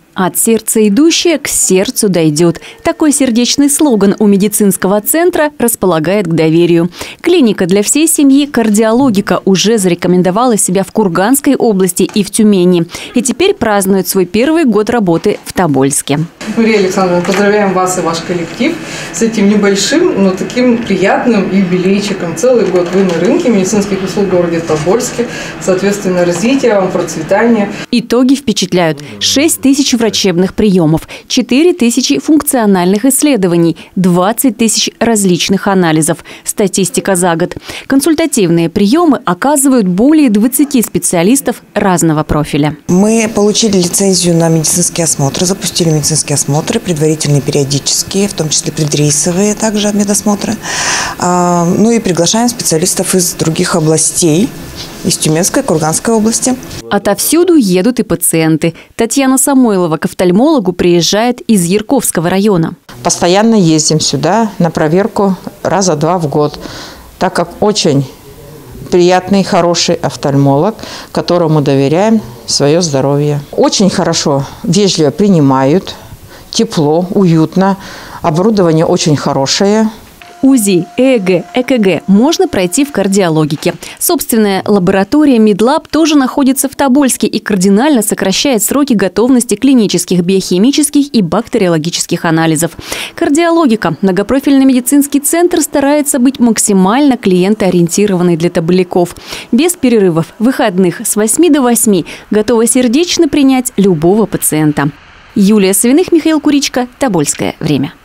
От сердца идущее к сердцу дойдет. Такой сердечный слоган у медицинского центра располагает к доверию. Клиника для всей семьи «Кардиологика» уже зарекомендовала себя в Курганской области и в Тюмени. И теперь празднует свой первый год работы в Тобольске. Мария Александровна, поздравляем вас и ваш коллектив с этим небольшим, но таким приятным юбилейчиком. Целый год вы на рынке медицинских услуг в городе Тобольске. Соответственно, развития вам, процветания. Итоги впечатляют. 6 тысяч врачебных приемов, 4 тысячи функциональных исследований, 20 тысяч различных анализов. Статистика за год. Консультативные приемы оказывают более 20 специалистов разного профиля. Мы получили лицензию на медицинские осмотры, запустили медицинские осмотры, предварительные, периодические, в том числе предрейсовые также медосмотры. Ну и приглашаем специалистов из других областей, из Тюменской, Курганской области. Отовсюду едут и пациенты. Татьяна Самойлова к офтальмологу приезжает из Ярковского района. Постоянно ездим сюда на проверку раза 2 в год, так как очень приятный, хороший офтальмолог, которому доверяем свое здоровье. Очень хорошо, вежливо принимают, тепло, уютно, оборудование очень хорошее. УЗИ, ЭЭГ, ЭКГ можно пройти в кардиологике. Собственная лаборатория Медлаб тоже находится в Тобольске и кардинально сокращает сроки готовности клинических, биохимических и бактериологических анализов. Кардиологика. Многопрофильный медицинский центр старается быть максимально клиентоориентированной для тоболяков. Без перерывов, выходных с 8 до 8 готова сердечно принять любого пациента. Юлия Савиных, Михаил Куричко. Тобольское время.